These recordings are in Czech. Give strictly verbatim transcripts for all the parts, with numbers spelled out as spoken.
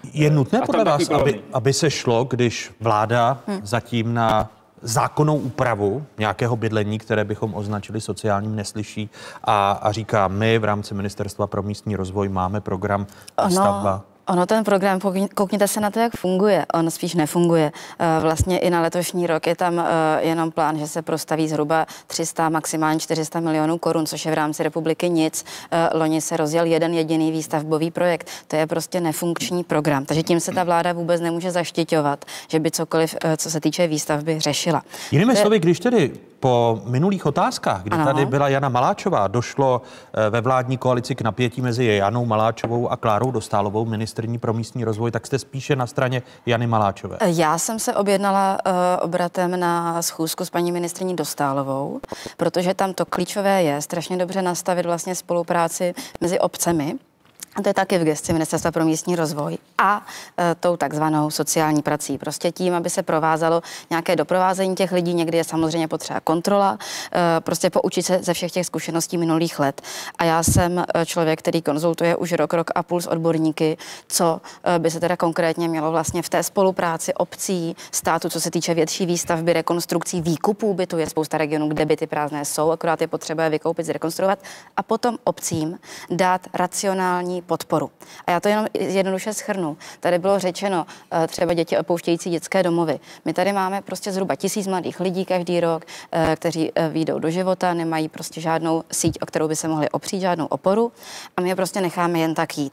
Je nutné podle vás, aby, aby se šlo, když vláda hmm. zatím na zákonnou úpravu nějakého bydlení, které bychom označili sociálním, neslyší a, a říká, my v rámci Ministerstva pro místní rozvoj máme program stavba. Ono ten program, koukněte se na to, jak funguje. On spíš nefunguje. Vlastně i na letošní rok je tam jenom plán, že se prostaví zhruba tři sta, maximálně čtyři sta milionů korun, což je v rámci republiky nic. Loni se rozjel jeden jediný výstavbový projekt. To je prostě nefunkční program. Takže tím se ta vláda vůbec nemůže zaštiťovat, že by cokoliv, co se týče výstavby, řešila. Jinými slovy, když tedy po minulých otázkách, kdy ano. tady byla Jana Maláčová, došlo ve vládní koalici k napětí mezi Janou Maláčovou a Klárou Dostálovou, ministryní pro místní rozvoj, tak jste spíše na straně Jany Maláčové. Já jsem se objednala uh, obratem na schůzku s paní ministryní Dostálovou, protože tam to klíčové je strašně dobře nastavit vlastně spolupráci mezi obcemi. A to je taky v gesci Ministerstva pro místní rozvoj a e, tou takzvanou sociální prací. Prostě tím, aby se provázalo nějaké doprovázení těch lidí, někdy je samozřejmě potřeba kontrola, e, prostě poučit se ze všech těch zkušeností minulých let. A já jsem člověk, který konzultuje už rok, rok a půl s odborníky, co e, by se teda konkrétně mělo vlastně v té spolupráci obcí, státu, co se týče větší výstavby, rekonstrukcí, výkupů bytu. Je spousta regionů, kde byty prázdné jsou, akorát je potřeba je vykoupit, zrekonstruovat a potom obcím dát racionální podporu. A já to jenom jednoduše shrnu. Tady bylo řečeno třeba děti opouštějící dětské domovy. My tady máme prostě zhruba tisíc mladých lidí každý rok, kteří výjdou do života, nemají prostě žádnou síť, o kterou by se mohli opřít, žádnou oporu a my je prostě necháme jen tak jít.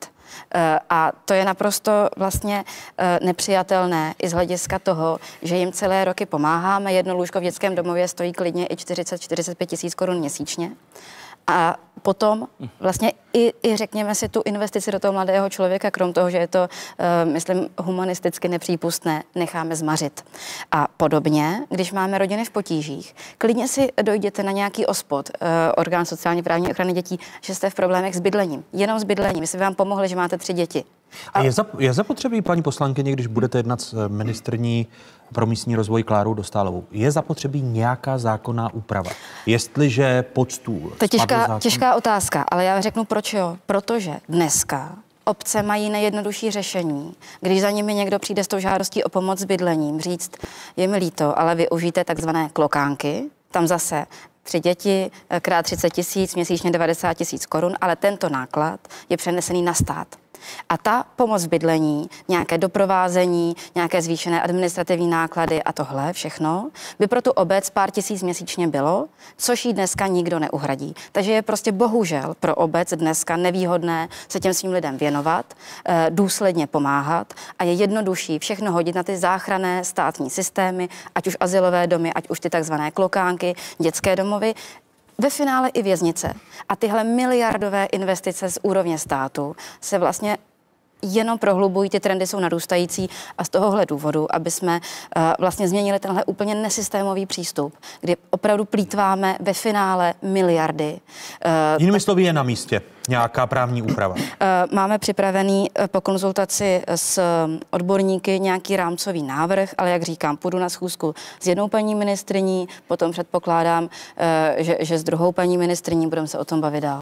A to je naprosto vlastně nepřijatelné i z hlediska toho, že jim celé roky pomáháme. Jedno lůžko v dětském domově stojí klidně i čtyřicet až čtyřicet pět tisíc korun měsíčně. A potom vlastně i, i řekněme si tu investici do toho mladého člověka, krom toho, že je to, uh, myslím, humanisticky nepřípustné, necháme zmařit. A podobně, když máme rodiny v potížích, klidně si dojděte na nějaký ospod, uh, orgán sociálně právní ochrany dětí, že jste v problémech s bydlením. Jenom s bydlením. My jsme vám pomohli, že máte tři děti. A je, zap, je zapotřebí, paní poslankyně, když budete jednat s ministryní pro místní rozvoj Klárou Dostálovou, je zapotřebí nějaká zákonná úprava? Jestliže pod stůl... To je těžká, zákon... těžká otázka, ale já řeknu proč jo. Protože dneska obce mají nejjednodušší řešení. Když za nimi někdo přijde s tou žádostí o pomoc s bydlením, říct, je mi líto, ale využijte takzvané klokánky, tam zase tři děti, krát třicet tisíc, měsíčně devadesát tisíc korun, ale tento náklad je přenesený na stát. A ta pomoc v bydlení, nějaké doprovázení, nějaké zvýšené administrativní náklady a tohle všechno by pro tu obec pár tisíc měsíčně bylo, což jí dneska nikdo neuhradí. Takže je prostě bohužel pro obec dneska nevýhodné se těm svým lidem věnovat, důsledně pomáhat a je jednodušší všechno hodit na ty záchranné státní systémy, ať už azylové domy, ať už ty takzvané klokánky, dětské domovy, ve finále i věznice. A tyhle miliardové investice z úrovně státu se vlastně jenom prohlubují, ty trendy jsou narůstající a z tohohle důvodu, aby jsme uh, vlastně změnili tenhle úplně nesystémový přístup, kdy opravdu plýtváme ve finále miliardy. Uh, Jinými slovy je na místě nějaká právní úprava. Uh, máme připravený uh, po konzultaci s odborníky nějaký rámcový návrh, ale jak říkám, půjdu na schůzku s jednou paní ministryní, potom předpokládám, uh, že, že s druhou paní ministryní budeme se o tom bavit dál.